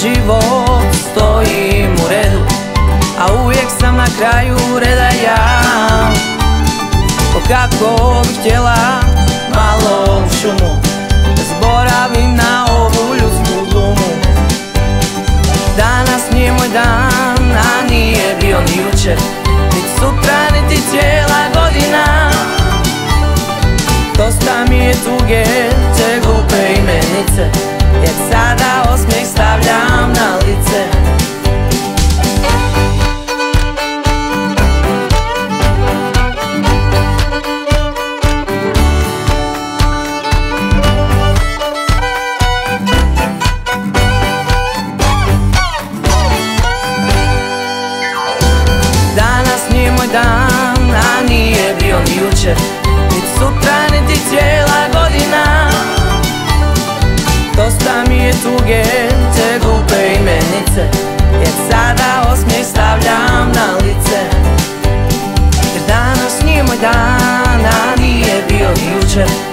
život stojim u redu, a uvijek sam na kraju reda ja. O kako bih htjela malo u šumu, da zboravim na ovu ljudsku glumu. Danas nije moj dan, a nije bio ni jučer, niti sutra, niti cijela godina. Dosta mi je tuge, te glupe imenice, jer sada osmijeh stavljam na lice. Danas nije moj dan, a nije bio ni jučer, niti sutra, niti cijela godina. Dosta mi je tuge, te glupe imenice, jer sada osmijeh stavljam na lice. Jer danas nije moj dan, a nije bio ni jučer,